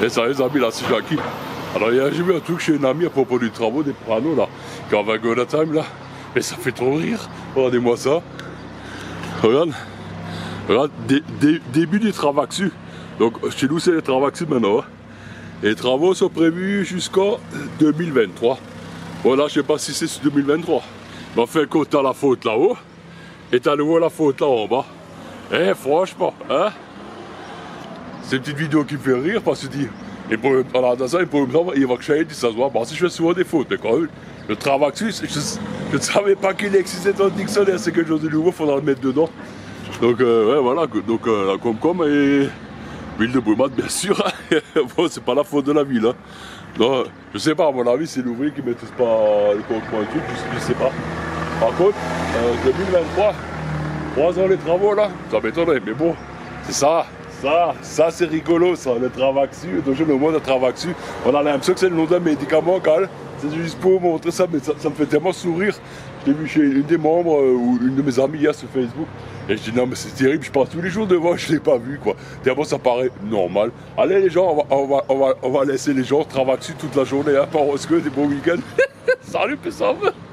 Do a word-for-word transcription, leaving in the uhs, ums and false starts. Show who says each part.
Speaker 1: Et ça les amis là, c'est Jackie. Alors j'ai vu un truc chez un ami à propos du travaux des panneaux là, qui en Vagoda Time là. Mais ça fait trop rire. Regardez-moi ça. Regarde. Regarde, dé, dé, début des Travaxus. Donc chez nous c'est les Travaxus maintenant. Hein. Et les travaux sont prévus jusqu'en deux mille vingt-trois. Voilà, je sais pas si c'est sur deux mille vingt-trois. Mais enfin, quand t'as la faute là-haut, et t'as nouveau la faute là en bas. Eh, franchement, hein? C'est une petite vidéo qui me fait rire parce que je dis, et pour dans ça, il peut me dire, il va que je ça se voit. Bon, si je fais souvent des fautes, mais quand même, le Travaxus, je, je ne savais pas qu'il existait dans le dictionnaire, c'est quelque chose de nouveau, il faudra le mettre dedans. Donc, euh, ouais, voilà, donc euh, la Comcom et ville de Brumat, bien sûr. Bon, c'est pas la faute de la ville. Hein. Non, je sais pas, à mon avis, c'est l'ouvrier qui ne maîtrise pas le concours et tout, je, je sais pas. Par contre, euh, deux mille vingt-trois, trois ans les travaux là, ça m'étonnerait, mais bon, c'est ça, ça, ça c'est rigolo ça, le Travaxus, toujours le mot de Travaxus. On a l'impression que c'est le nom d'un médicament, Cal. C'est juste pour montrer ça, mais ça, ça me fait tellement sourire. Je l'ai vu chez une des membres euh, ou une de mes amies hier sur Facebook. Et je dis non mais c'est terrible, je passe tous les jours devant, je ne l'ai pas vu quoi. D'abord ça paraît normal. Allez les gens, on va, on va, on va, on va laisser les gens Travaxus toute la journée, hein, par que des beaux week-ends. Salut, peace out.